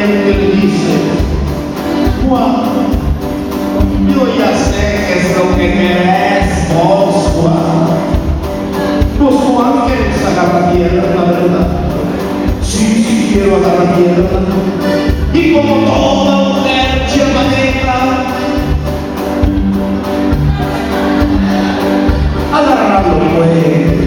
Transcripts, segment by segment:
valiente le dice: Juan, yo ya sé qué es lo que querés vos, Juan. Vos, Juan, querés agarrar tierra, la verdad. Sí, quiero agarrar tierra. Y como toda mujer chiapaneca, agarrarlo pues.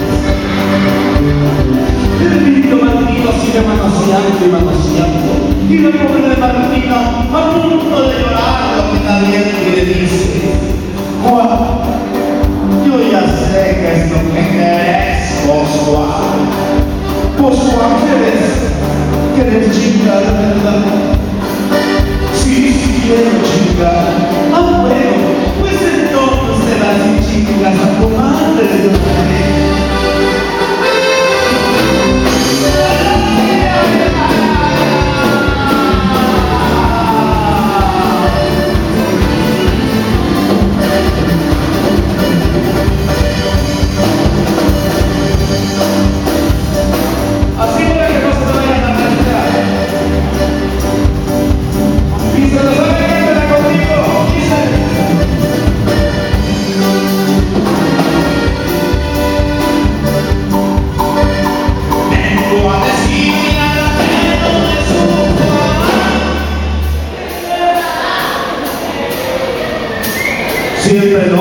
El lindo Martino sigue manoseando y manoseando. Y la pobre de Martino, a punto de llorar, lo que nadie le dice: Juan, yo ya sé qué es lo que querés vos, Juan. Vos, Juan, querés chingar, ¿verdad? Sí, quiero chingar. Ah, bueno, pues entonces te das y chingas a tu madre de tu mujer. Siempre